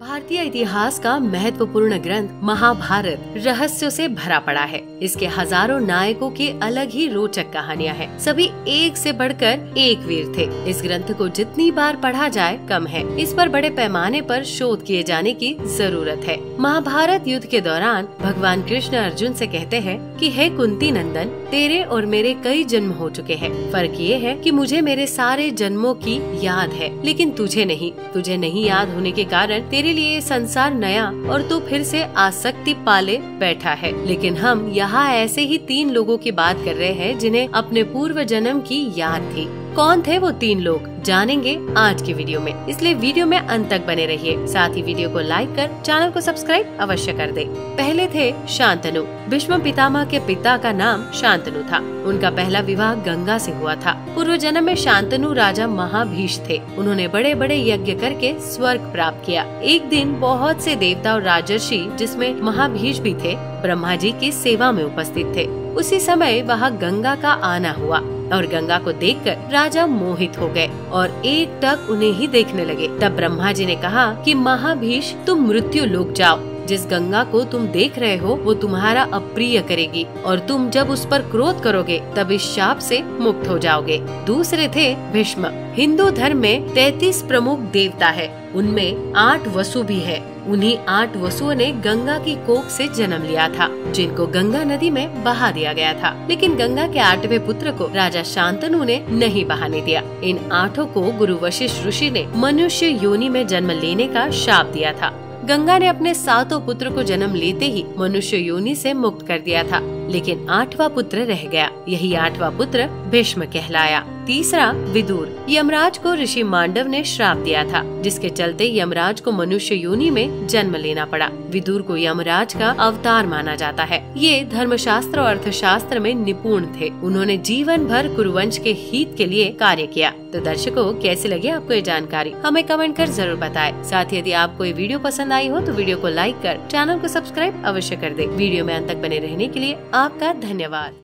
भारतीय इतिहास का महत्वपूर्ण ग्रंथ महाभारत रहस्यों से भरा पड़ा है। इसके हजारों नायकों की अलग ही रोचक कहानियां हैं। सभी एक से बढ़कर एक वीर थे। इस ग्रंथ को जितनी बार पढ़ा जाए कम है। इस पर बड़े पैमाने पर शोध किए जाने की जरूरत है। महाभारत युद्ध के दौरान भगवान कृष्ण अर्जुन से कहते हैं कि हे कुंती नंदन, तेरे और मेरे कई जन्म हो चुके हैं। फर्क ये है कि मुझे मेरे सारे जन्मों की याद है, लेकिन तुझे नहीं। तुझे नहीं याद होने के कारण तेरे लिए संसार नया और तू फिर से आसक्ति पाले बैठा है। लेकिन हम यहाँ ऐसे ही 3 लोगों की बात कर रहे हैं जिन्हें अपने पूर्व जन्म की याद थी। कौन थे वो 3 लोग, जानेंगे आज की वीडियो में, इसलिए वीडियो में अंत तक बने रहिए। साथ ही वीडियो को लाइक कर चैनल को सब्सक्राइब अवश्य कर दे। पहले थे शांतनु। भीष्म पितामह के पिता का नाम शांतनु था। उनका पहला विवाह गंगा से हुआ था। पूर्व जन्म में शांतनु राजा महाभीष थे। उन्होंने बड़े बड़े यज्ञ करके स्वर्ग प्राप्त किया। एक दिन बहुत से देवता और राजर्षि, जिसमें महाभीष भी थे, ब्रह्मा जी की सेवा में उपस्थित थे। उसी समय वहाँ गंगा का आना हुआ और गंगा को देखकर राजा मोहित हो गए और एक टक उन्हें ही देखने लगे। तब ब्रह्मा जी ने कहा कि महाभीष, तुम मृत्यु लोक जाओ। जिस गंगा को तुम देख रहे हो वो तुम्हारा अप्रिय करेगी और तुम जब उस पर क्रोध करोगे तब इस शाप से मुक्त हो जाओगे। दूसरे थे भीष्म। हिंदू धर्म में 33 प्रमुख देवता है। उनमें 8 वसु भी है। उन्हीं 8 वसुओं ने गंगा की कोख से जन्म लिया था, जिनको गंगा नदी में बहा दिया गया था। लेकिन गंगा के 8वें पुत्र को राजा शांतनु ने नहीं बहाने दिया। इन 8 को गुरु वशिष्ठ ऋषि ने मनुष्य योनि में जन्म लेने का शाप दिया था। गंगा ने अपने 7 पुत्र को जन्म लेते ही मनुष्य योनि से मुक्त कर दिया था, लेकिन 8वां पुत्र रह गया। यही 8वां पुत्र भीष्म कहलाया। तीसरा विदुर। यमराज को ऋषि मांडव ने श्राप दिया था, जिसके चलते यमराज को मनुष्य योनि में जन्म लेना पड़ा। विदुर को यमराज का अवतार माना जाता है। ये धर्मशास्त्र और अर्थशास्त्र में निपुण थे। उन्होंने जीवन भर कुरुवंश के हित के लिए कार्य किया। तो दर्शकों, कैसी लगी आपको ये जानकारी, हमें कमेंट कर जरूर बताएं। साथ ही यदि आपको ये वीडियो पसंद आई हो तो वीडियो को लाइक कर चैनल को सब्सक्राइब अवश्य कर दे। वीडियो में अंत तक बने रहने के लिए आपका धन्यवाद।